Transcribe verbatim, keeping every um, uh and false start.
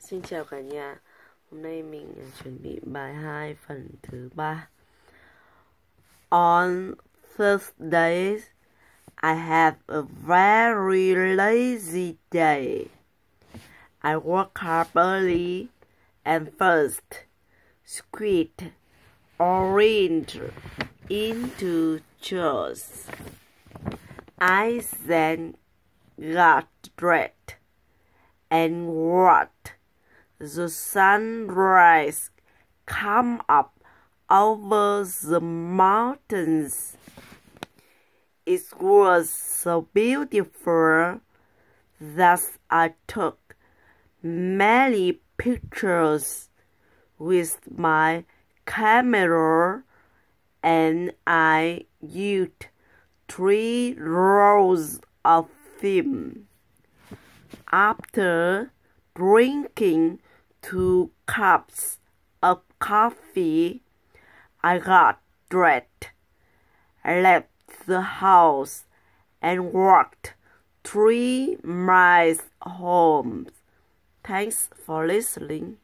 Xin chào cả nhà. Hôm nay mình chuẩn bị bài hai phần thứ ba. On Thursdays, I have a very lazy day. I woke up early and first squeezed orange into juice. I then got dressed and watched the sunrise come up over the mountains. It was so beautiful that I took many pictures with my camera, and I used three rolls of film. After drinking two cups of coffee, I got dressed, left the house, and walked three miles home. Thanks for listening.